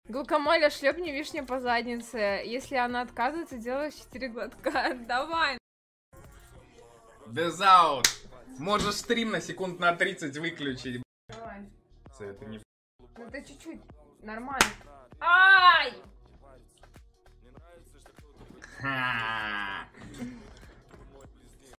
Гулкомоля, шлепни вишню по заднице. Если она отказывается, делаешь 4 глотка. Давай. Безаут. Можешь стрим на секунд на 30 выключить. Давай. Это не... Ну ты чуть-чуть. Нормально. Ай!